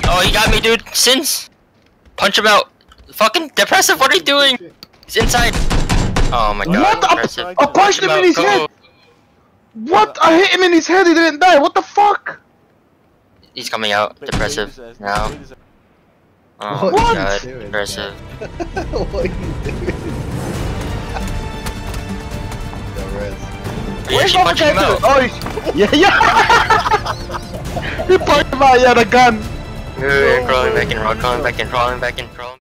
Oh, he got me, dude. Sins. Punch him out. Fucking depressive. What are you doing? He's inside. Oh my god. What? I punched him in his head. What? I hit him in his head. He didn't die. What the fuck? He's coming out. Depressive now. Oh What? my god. Depressive. What are you doing? The rest. Are you actually punching him out? Oh, yeah. He punched him out. He had a gun. Crawling back in, crawling back in, crawling back in.